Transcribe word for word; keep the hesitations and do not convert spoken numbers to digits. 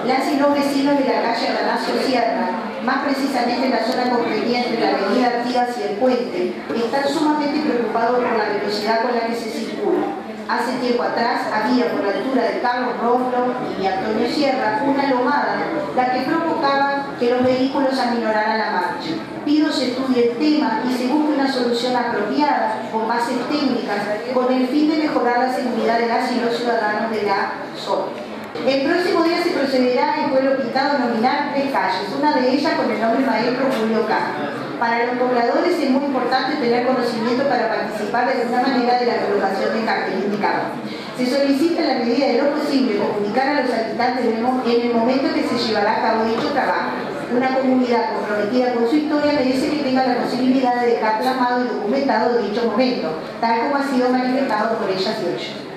Las y los vecinos de la calle Atanasio Sierra, más precisamente en la zona comprendida entre la avenida Artigas y el puente, están sumamente preocupados por la velocidad con la que se circula. Hace tiempo atrás había por la altura de Carlos Roslo y Antonio Sierra una lomada, la que provocaba que los vehículos aminoraran la marcha. Pido se estudie el tema y se busque una solución apropiada, con bases técnicas, con el fin de mejorar la seguridad de las y los ciudadanos de la zona. El próximo día se procederá en Pueblo Pintado a nominar tres calles, una de ellas con el nombre maestro Julio Castro. Para los pobladores es muy importante tener conocimiento para participar de alguna manera de la colocación de cartel indicado. Se solicita en la medida de lo posible comunicar a los habitantes en el momento que se llevará a cabo dicho trabajo. Una comunidad comprometida con su historia merece que tenga la posibilidad de dejar plasmado y documentado dicho momento, tal como ha sido manifestado por ellas y ellos.